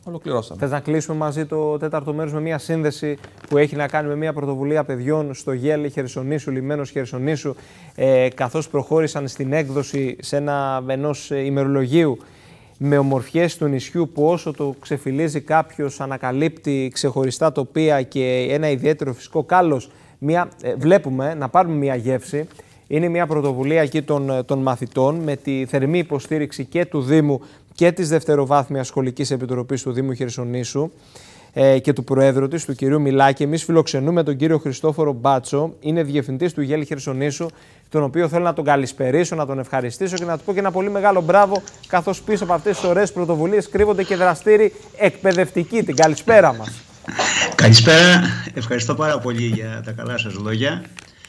Ολοκληρώσαμε. Θες να κλείσουμε μαζί το τέταρτο μέρος με μια σύνδεση που έχει να κάνει με μια πρωτοβουλία παιδιών στο Γέλη Χερσονήσου, λιμένος Χερσονήσου, καθώς προχώρησαν στην έκδοση ενός ημερολογίου με ομορφιές του νησιού που όσο το ξεφυλίζει κάποιος ανακαλύπτει ξεχωριστά τοπία και ένα ιδιαίτερο φυσικό κάλος. Βλέπουμε να πάρουμε μια γεύση. Είναι μια πρωτοβουλία εκεί των μαθητών με τη θερμή υποστήριξη και του Δήμου και της Δευτεροβάθμιας Σχολικής Επιτροπής του Δήμου Χερσονήσου και του Προέδρου της, του κυρίου Μιλάκη. Εμείς φιλοξενούμε τον κύριο Χριστόφορο Μπάτσο, είναι διευθυντής του Γέλη Χερσονήσου, τον οποίο θέλω να τον καλησπερίσω, να τον ευχαριστήσω και να του πω και ένα πολύ μεγάλο μπράβο, καθώς πίσω από αυτές τις ωραίες πρωτοβουλίες κρύβονται και δραστήριοι εκπαιδευτικοί. Την καλησπέρα μας. Καλησπέρα, ευχαριστώ πάρα πολύ για τα καλά σας λόγια.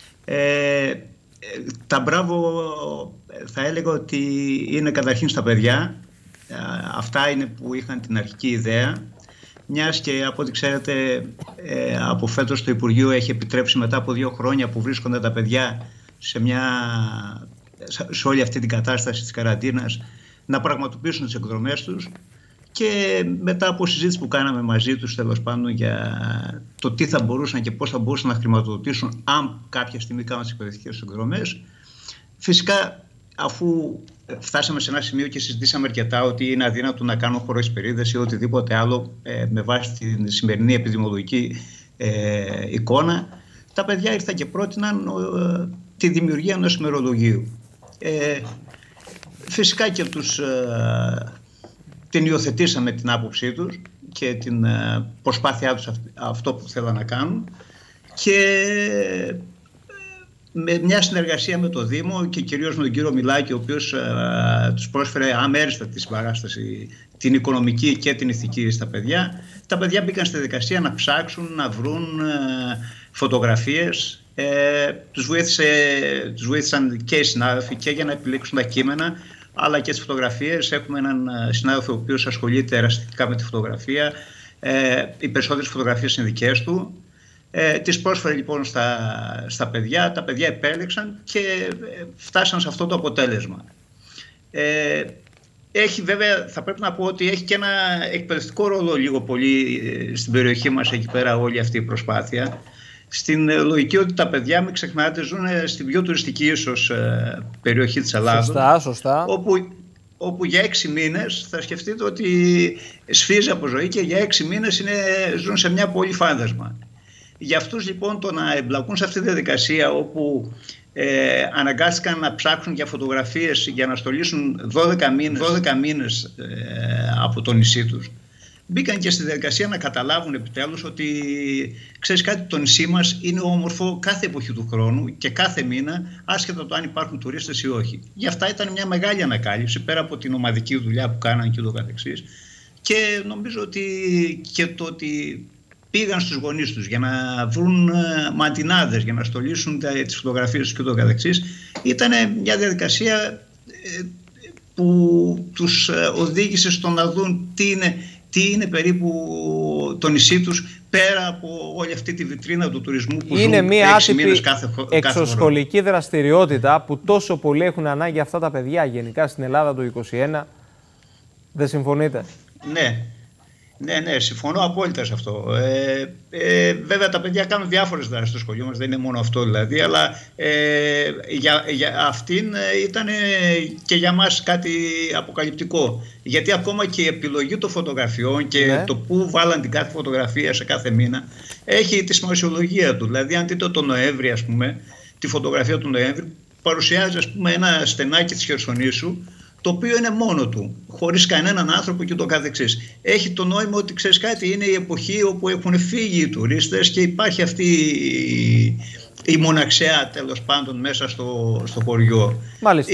Τα μπράβο θα έλεγα ότι είναι καταρχήν στα παιδιά. Αυτά είναι που είχαν την αρχική ιδέα, μιας και από ό,τι ξέρετε από φέτος το Υπουργείο έχει επιτρέψει μετά από 2 χρόνια που βρίσκονται τα παιδιά σε όλη αυτή την κατάσταση της καραντίνας να πραγματοποιήσουν τις εκδρομές τους, και μετά από συζήτηση που κάναμε μαζί τους τέλος πάντων για το τι θα μπορούσαν και πώς θα μπορούσαν να χρηματοδοτήσουν αν κάποια στιγμή κάνουν τις εκπαιδευτικές εκδρομές, φυσικά αφού φτάσαμε σε ένα σημείο και συζητήσαμε αρκετά ότι είναι αδύνατο να κάνουν χωρίς περίδεση ή οτιδήποτε άλλο με βάση την σημερινή επιδημιολογική εικόνα, τα παιδιά ήρθαν και πρότειναν τη δημιουργία ενός ημερολογίου. Φυσικά και την υιοθετήσαμε την άποψή τους και την προσπάθειά τους αυτό που θέλαν να κάνουν, και με μια συνεργασία με το Δήμο και κυρίως με τον κύριο Μιλάκη, ο οποίος τους πρόσφερε αμέριστα τη συμπαράσταση, την οικονομική και την ηθική στα παιδιά. Τα παιδιά μπήκαν στη διαδικασία να ψάξουν, να βρουν φωτογραφίες. Τους βοήθησαν και οι συνάδελφοι και για να επιλέξουν τα κείμενα, αλλά και τις φωτογραφίες. Έχουμε έναν συνάδελφο ο οποίος ασχολείται ερασιτεχνικά με τη φωτογραφία. Οι περισσότερες φωτογραφίες είναι δικές του. Τις πρόσφερε λοιπόν στα παιδιά. Τα παιδιά επέλεξαν και φτάσαν σε αυτό το αποτέλεσμα. Βέβαια, θα πρέπει να πω ότι έχει και ένα εκπαιδευτικό ρόλο λίγο πολύ στην περιοχή μας εκεί πέρα όλη αυτή η προσπάθεια. Στην λογική ότι τα παιδιά, μην ξεχνάτε, ζουν στην πιο τουριστική ίσως περιοχή της Ελλάδος. Σωστά. Όπου για 6 μήνες θα σκεφτείτε ότι σφίζει από ζωή και για 6 μήνες ζουν σε μια πόλη φάντασμα. Για αυτούς λοιπόν το να εμπλακούν σε αυτή τη διαδικασία όπου αναγκάστηκαν να ψάξουν για φωτογραφίες για να στολίσουν 12 μήνες από το νησί τους, μπήκαν και στη διαδικασία να καταλάβουν επιτέλους ότι ξέρεις κάτι, το νησί μας είναι όμορφο κάθε εποχή του χρόνου και κάθε μήνα, άσχετα το αν υπάρχουν τουρίστες ή όχι. Γι' αυτά ήταν μια μεγάλη ανακάλυψη πέρα από την ομαδική δουλειά που κάναν και ούτω καθεξής. Και νομίζω ότι και το ότι πήγαν στους γονείς τους για να βρουν μαντινάδες, για να στολίσουν τις φωτογραφίες τους και ούτω καθεξής, ήταν μια διαδικασία που τους οδήγησε στο να δουν τι είναι περίπου το νησί τους πέρα από όλη αυτή τη βιτρίνα του τουρισμού που είναι ζουν μια 6 μήνες κάθε εξωσχολική δραστηριότητα που τόσο πολύ έχουν ανάγκη αυτά τα παιδιά γενικά στην Ελλάδα του 2021. Δεν συμφωνείτε? Ναι, συμφωνώ απόλυτα σε αυτό. Βέβαια τα παιδιά κάνουν διάφορες δράσεις στο σχολείο μας, δεν είναι μόνο αυτό δηλαδή, αλλά για αυτήν ήταν και για μας κάτι αποκαλυπτικό. Γιατί ακόμα και η επιλογή των φωτογραφιών και το πού βάλαν την κάθε φωτογραφία σε κάθε μήνα έχει τη σημασιολογία του. Δηλαδή αν δείτε το Νοέμβρη, ας πούμε, τη φωτογραφία του Νοέμβρη παρουσιάζει, ας πούμε, ένα στενάκι της Χερσονήσου, το οποίο είναι μόνο του, χωρίς κανέναν άνθρωπο και το καθεξής. Έχει το νόημα ότι ξέρεις κάτι, είναι η εποχή όπου έχουν φύγει οι τουρίστες και υπάρχει αυτή η μοναξιά τέλος πάντων μέσα στο χωριό. Μάλιστα.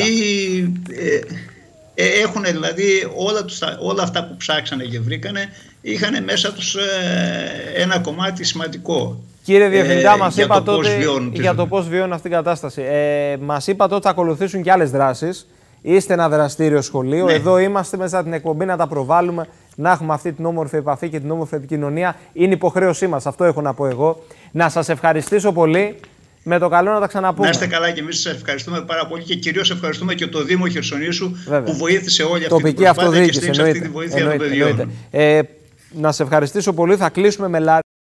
Έχουν δηλαδή όλα αυτά που ψάξανε και βρήκανε, είχαν μέσα τους ένα κομμάτι σημαντικό. Κύριε Διευθυντά, μας είπατε για το πώς βιώνουν αυτή την κατάσταση. Μας είπατε ότι θα ακολουθήσουν και άλλες δράσεις. Είστε ένα δραστήριο σχολείο. Ναι. Εδώ είμαστε μέσα την εκπομπή να τα προβάλλουμε, να έχουμε αυτή την όμορφη επαφή και την όμορφη επικοινωνία. Είναι υποχρέωσή μας. Αυτό έχω να πω εγώ. Να σας ευχαριστήσω πολύ. Με το καλό να τα ξαναπούμε. Να είστε καλά και εμείς σας ευχαριστούμε πάρα πολύ και κυρίως ευχαριστούμε και το Δήμο Χερσονήσου που βοήθησε όλη αυτή την προσπάθεια και στήριξε αυτή τη βοήθεια των παιδιών. Να σε ευχαριστήσω πολύ. Θα κλείσουμε με Λάρη.